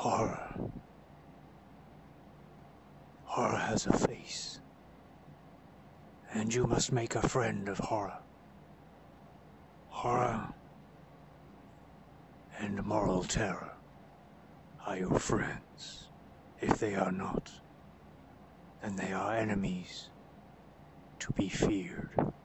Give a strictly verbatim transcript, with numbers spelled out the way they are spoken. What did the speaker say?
Horror. Horror has a face. And you must make a friend of horror. Horror and moral terror are your friends. If they are not, then they are enemies to be feared.